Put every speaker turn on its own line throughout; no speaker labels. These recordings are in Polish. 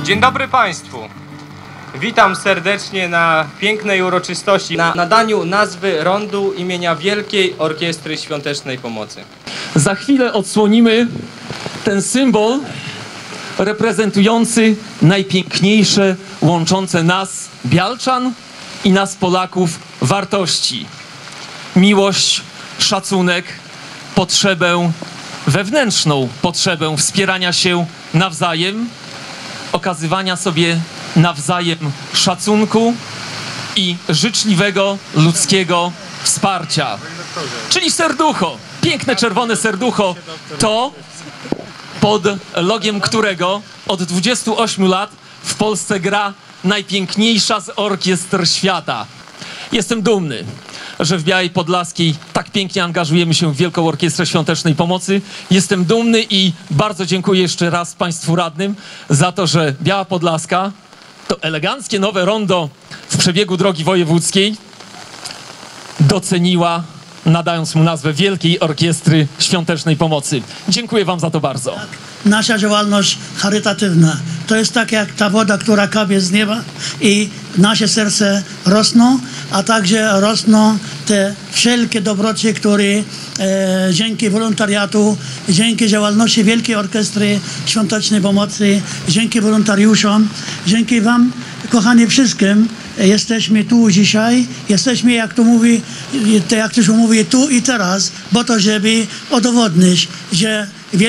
Dzień dobry Państwu. Witam serdecznie na pięknej uroczystości na nadaniu nazwy rondu imienia Wielkiej Orkiestry Świątecznej Pomocy.
Za chwilę odsłonimy ten symbol reprezentujący najpiękniejsze, łączące nas, Bialczan, i nas, Polaków, wartości. Miłość, szacunek, potrzebę wewnętrzną, potrzebę wspierania się nawzajem, okazywania sobie nawzajem szacunku i życzliwego ludzkiego wsparcia. Czyli serducho, piękne czerwone serducho, to pod logiem którego od 28 lat w Polsce gra najpiękniejsza z orkiestr świata. Jestem dumny, że w Białej Podlaskiej tak pięknie angażujemy się w Wielką Orkiestrę Świątecznej Pomocy. Jestem dumny i bardzo dziękuję jeszcze raz Państwu radnym za to, że Biała Podlaska, to eleganckie nowe rondo w przebiegu drogi wojewódzkiej, doceniła, nadając mu nazwę Wielkiej Orkiestry Świątecznej Pomocy. Dziękuję Wam za to bardzo.
Nasza działalność charytatywna to jest tak jak ta woda, która kapie z nieba i nasze serce rosną, a także rosną te wszelkie dobroci, które dzięki wolontariatu, dzięki działalności Wielkiej Orkiestry Świątecznej Pomocy, dzięki wolontariuszom, dzięki Wam, kochani, wszystkim, jesteśmy tu dzisiaj, jesteśmy, jak to mówi, jak ktoś mówi, tu i teraz, po to, żeby udowodnić, że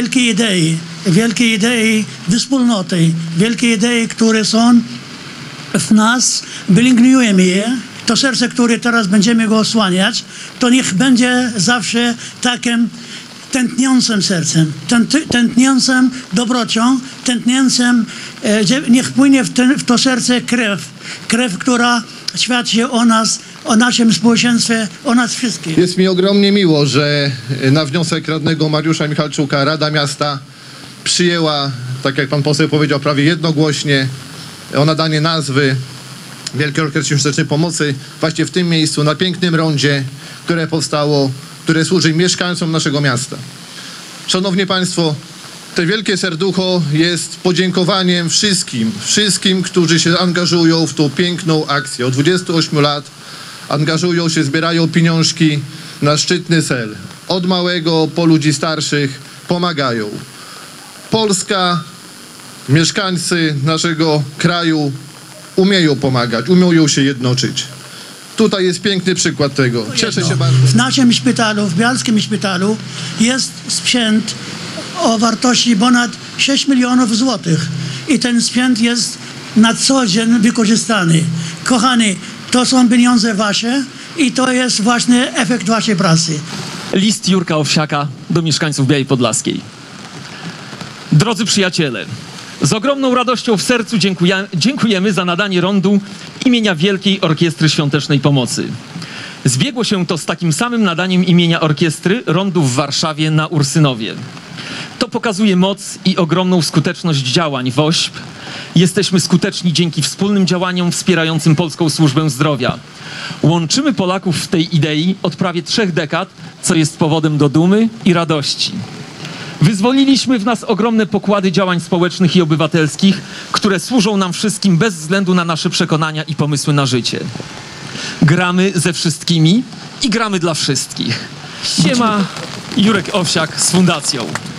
wielkie idei wspólnoty, wielkie idei, które są w nas, pielęgnujemy je. To serce, które teraz będziemy go osłaniać, to niech będzie zawsze takim tętniącym sercem, tętniącym dobrocią, tętniącym, niech płynie w to serce krew, która świadczy o nas, o naszym społeczeństwie, o nas wszystkich.
Jest mi ogromnie miło, że na wniosek radnego Mariusza Michalczuka Rada Miasta przyjęła, tak jak pan poseł powiedział, prawie jednogłośnie o nadanie nazwy Wielkiej Orkiestry Świątecznej Pomocy właśnie w tym miejscu, na pięknym rondzie, które powstało, które służy mieszkańcom naszego miasta. Szanowni Państwo, to wielkie serducho jest podziękowaniem wszystkim, którzy się angażują w tą piękną akcję. Od 28 lat angażują się, zbierają pieniążki na szczytny cel. Od małego po ludzi starszych pomagają. Polska, mieszkańcy naszego kraju umieją pomagać, umieją się jednoczyć. Tutaj jest piękny przykład tego. Cieszę się bardzo.
W naszym szpitalu, w bialskim szpitalu jest sprzęt o wartości ponad 6 milionów złotych. I ten sprzęt jest na co dzień wykorzystany. Kochani, to są pieniądze wasze i to jest właśnie efekt waszej pracy.
List Jurka Owsiaka do mieszkańców Białej Podlaskiej. Drodzy przyjaciele, z ogromną radością w sercu dziękujemy za nadanie rondu imienia Wielkiej Orkiestry Świątecznej Pomocy. Zbiegło się to z takim samym nadaniem imienia orkiestry rondu w Warszawie na Ursynowie. To pokazuje moc i ogromną skuteczność działań WOŚP. Jesteśmy skuteczni dzięki wspólnym działaniom wspierającym Polską Służbę Zdrowia. Łączymy Polaków w tej idei od prawie 3 dekad, co jest powodem do dumy i radości. Wyzwoliliśmy w nas ogromne pokłady działań społecznych i obywatelskich, które służą nam wszystkim bez względu na nasze przekonania i pomysły na życie. Gramy ze wszystkimi i gramy dla wszystkich. Siema, Jurek Owsiak z Fundacją.